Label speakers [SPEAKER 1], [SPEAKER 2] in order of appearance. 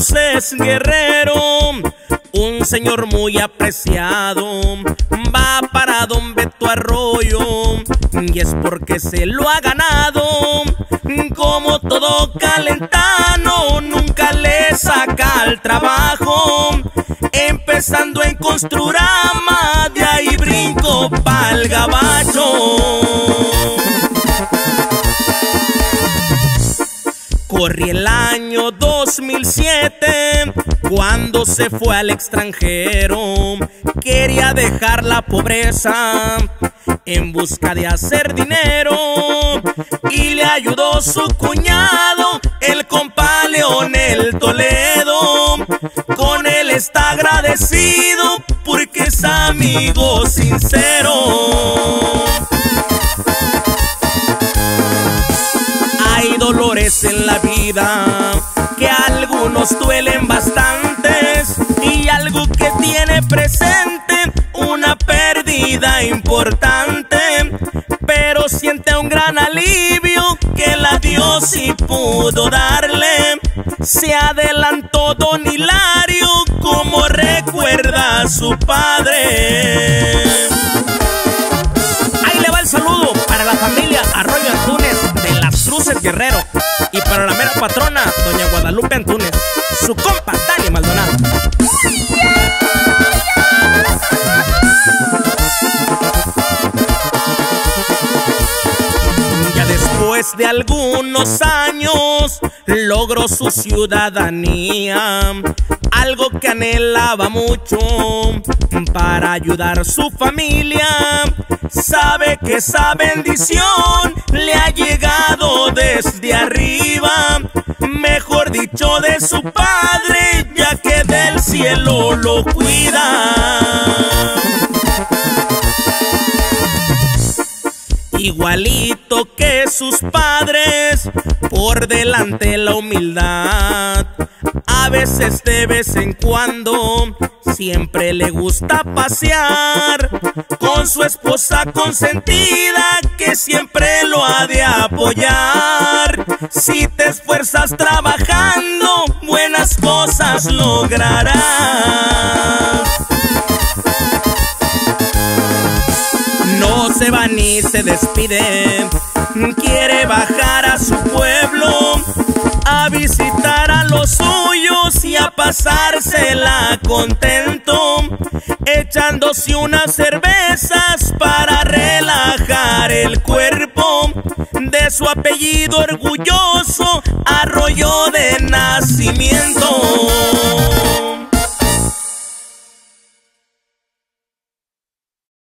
[SPEAKER 1] Truces Guerrero, un señor muy apreciado, va para don Beto Arroyo, y es porque se lo ha ganado. Como todo calentano, nunca le saca el trabajo. Empezando en Construrama, de ahí brinco pa'l gabacho. Corrí el año 2007, cuando se fue al extranjero. Quería dejar la pobreza en busca de hacer dinero, y le ayudó su cuñado, el compa Leonel Toledo. Con él está agradecido porque es amigo sincero. Hay dolores en la vida que a algunos duelen bastantes, y algo que tiene presente una pérdida importante, pero siente un gran alivio que la Dios sí pudo darle. Se adelantó don Hilario como recuerda a su padre. Ahí le va el saludo para la familia Arroyo Antúnez de las Truces Guerrero, y para la mera patrona doña Guadalupe Antúnez, su compa Dani Maldonado. Ya después de algunos años logró su ciudadanía, algo que anhelaba mucho para ayudar a su familia. Sabe que esa bendición le ha llegado desde arriba, mejor dicho de su padre, ya que del cielo lo cuida. Igualito que sus padres, por delante la humildad. A veces de vez en cuando siempre le gusta pasear con su esposa consentida, que siempre lo ha de apoyar. Si te esfuerzas trabajando, buenas cosas lograrás. No se va ni se despide, quiere bajar a su pueblo a visitar a los suyos y a pasársela contento, echándose unas cervezas para relajar el cuerpo. De su apellido orgulloso, Arroyo de